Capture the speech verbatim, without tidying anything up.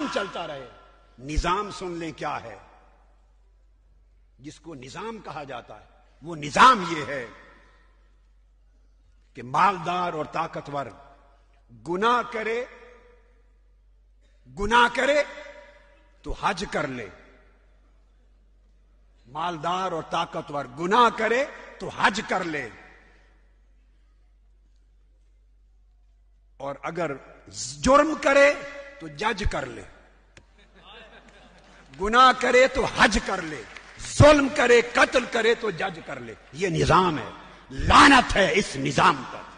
चलता रहे। निजाम सुन लें क्या है, जिसको निजाम कहा जाता है वो निजाम ये है कि मालदार और ताकतवर गुनाह करे गुनाह करे तो हज कर ले, मालदार और ताकतवर गुनाह करे तो हज कर ले, और अगर जुर्म करे तो जज कर ले। गुनाह करे तो हज कर ले, जुल्म करे कत्ल करे तो जज कर ले। ये निजाम है। लानत है इस निजाम पर।